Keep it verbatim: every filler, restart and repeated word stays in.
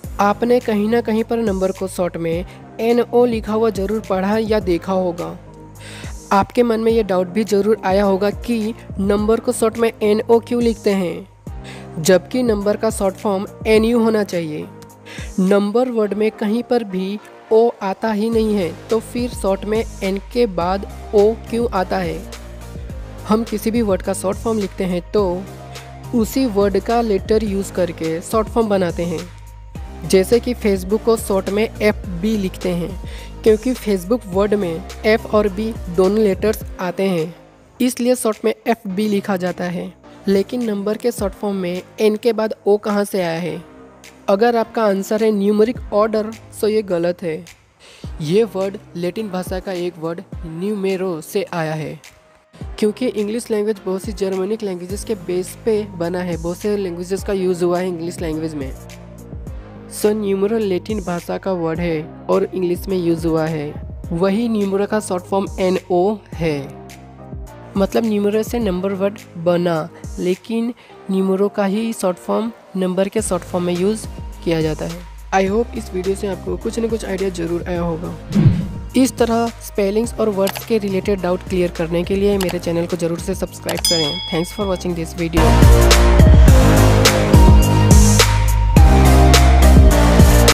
आपने कहीं ना कहीं पर नंबर को शॉर्ट में एन ओ लिखा हुआ ज़रूर पढ़ा या देखा होगा। आपके मन में ये डाउट भी ज़रूर आया होगा कि नंबर को शॉर्ट में एन ओ क्यों लिखते हैं, जबकि नंबर का शॉर्ट फॉर्म एन यू होना चाहिए। नंबर वर्ड में कहीं पर भी ओ आता ही नहीं है, तो फिर शॉर्ट में एन के बाद ओ क्यों आता है। हम किसी भी वर्ड का शॉर्ट फॉर्म लिखते हैं तो उसी वर्ड का लेटर यूज़ करके शॉर्ट फॉर्म बनाते हैं। जैसे कि फेसबुक को शॉर्ट में एफ बी लिखते हैं, क्योंकि फेसबुक वर्ड में एफ और बी दोनों लेटर्स आते हैं, इसलिए शॉर्ट में एफ बी लिखा जाता है। लेकिन नंबर के शॉर्ट फॉर्म में एन के बाद ओ कहाँ से आया है? अगर आपका आंसर है न्यूमेरिक ऑर्डर, तो ये गलत है। ये वर्ड लैटिन भाषा का एक वर्ड न्यूमेरो से आया है, क्योंकि इंग्लिश लैंग्वेज बहुत सी जर्मनिक लैंग्वेजेस के बेस पे बना है। बहुत से लैंग्वेजेस का यूज़ हुआ है इंग्लिश लैंग्वेज में। सो न्यूमेरो लैटिन भाषा का वर्ड है और इंग्लिश में यूज़ हुआ है। वही न्यूमेरो का शॉर्ट फॉर्म एन ओ है। मतलब न्यूमेरो से नंबर वर्ड बना, लेकिन न्यूमेरो का ही शॉर्ट फॉर्म नंबर के शॉर्ट फॉर्म में यूज़ किया जाता है। आई होप इस वीडियो से आपको कुछ न कुछ आइडिया ज़रूर आया होगा। इस तरह स्पेलिंग्स और वर्ड्स के रिलेटेड डाउट क्लियर करने के लिए मेरे चैनल को ज़रूर से सब्सक्राइब करें। Thanks for watching this video.